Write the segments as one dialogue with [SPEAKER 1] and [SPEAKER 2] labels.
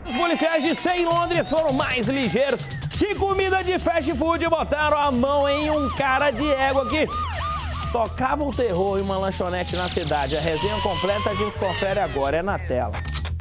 [SPEAKER 1] Os policiais de Sei Londres foram mais ligeiros que comida de fast food e botaram a mão em um cara de égua que tocava o terror em uma lanchonete na cidade. A resenha completa a gente confere agora, é na tela.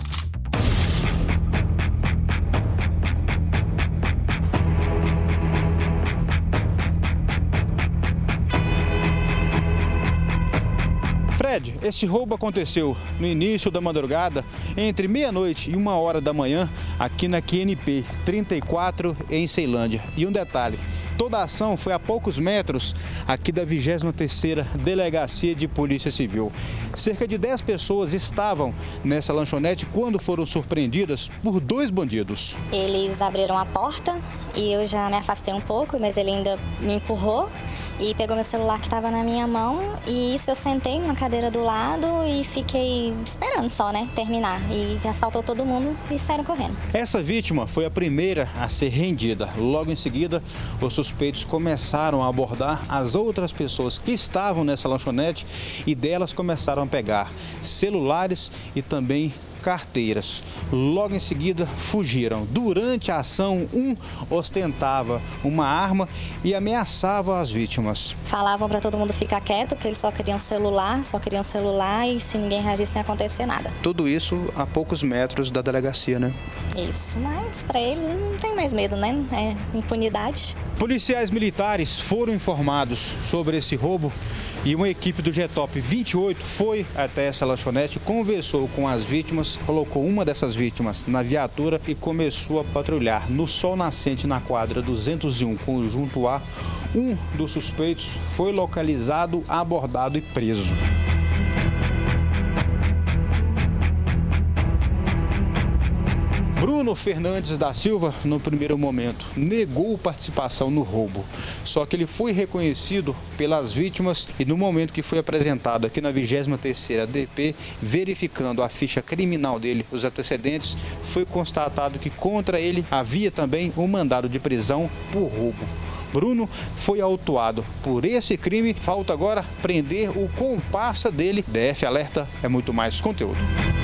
[SPEAKER 2] Fred, esse roubo aconteceu no início da madrugada, entre meia-noite e 1h da manhã, aqui na QNP 34, em Ceilândia. E um detalhe, toda a ação foi a poucos metros aqui da 23ª Delegacia de Polícia Civil. Cerca de 10 pessoas estavam nessa lanchonete quando foram surpreendidas por 2 bandidos.
[SPEAKER 3] Eles abriram a porta e eu já me afastei um pouco, mas ele ainda me empurrou e pegou meu celular que estava na minha mão, e isso eu sentei numa cadeira do lado e fiquei esperando só, né, terminar. E assaltou todo mundo e saíram correndo.
[SPEAKER 2] Essa vítima foi a primeira a ser rendida. Logo em seguida, os suspeitos começaram a abordar as outras pessoas que estavam nessa lanchonete e delas começaram a pegar celulares e também carteiras. Logo em seguida, fugiram. Durante a ação, um ostentava uma arma e ameaçava as vítimas.
[SPEAKER 3] Falavam para todo mundo ficar quieto, que eles só queriam celular e se ninguém reagisse não ia acontecer nada.
[SPEAKER 2] Tudo isso a poucos metros da delegacia, né?
[SPEAKER 3] Isso, mas para eles não tem mais medo, né? É impunidade.
[SPEAKER 2] Policiais militares foram informados sobre esse roubo e uma equipe do GTOP 28 foi até essa lanchonete, conversou com as vítimas, colocou uma dessas vítimas na viatura e começou a patrulhar. No sol nascente, na quadra 201, conjunto A, um dos suspeitos foi localizado, abordado e preso. Bruno Fernandes da Silva, no primeiro momento, negou participação no roubo. Só que ele foi reconhecido pelas vítimas e no momento que foi apresentado aqui na 23ª DP, verificando a ficha criminal dele, os antecedentes, foi constatado que contra ele havia também um mandado de prisão por roubo. Bruno foi autuado por esse crime. Falta agora prender o comparsa dele. DF Alerta é muito mais conteúdo.